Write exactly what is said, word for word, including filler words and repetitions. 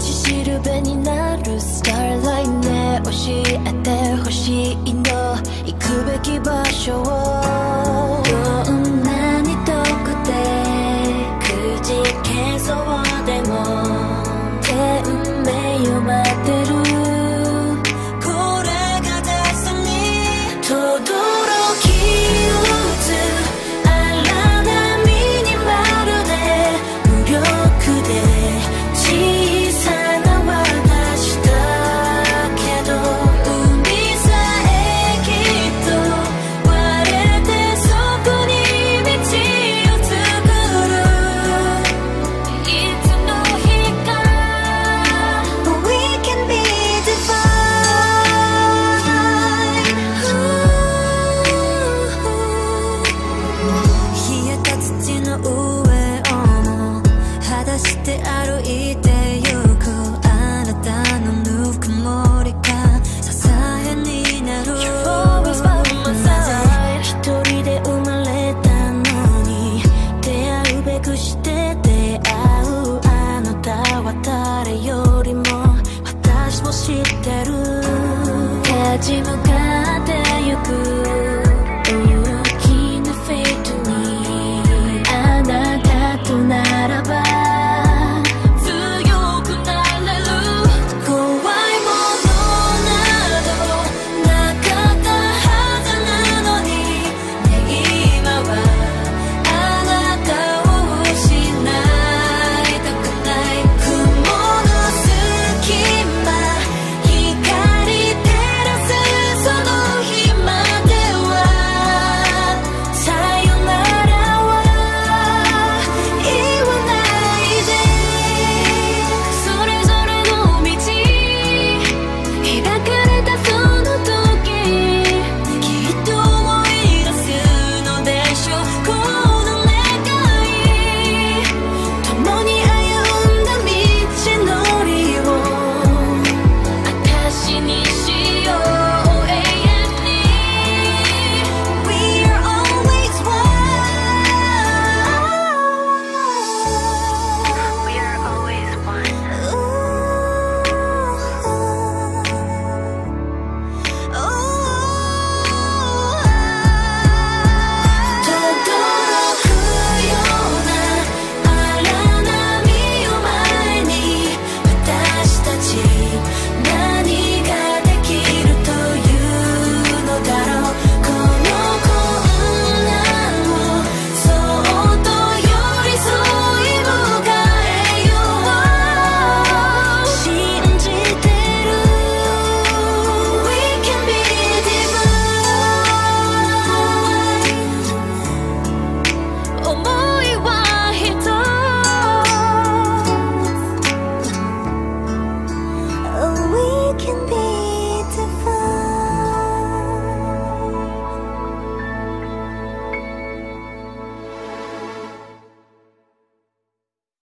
ちしるべになるスターラインね、教えてほしいの行くべき場所を。どんなに遠くてくじけそうでも天命を待ってる、これがデスティニー。轟き打つ荒波にまるで無力で小さな私だけど、海さえきっと割れてそこに道を作る。いつの日か We can be defined。 冷えた土の上をも裸足で歩いて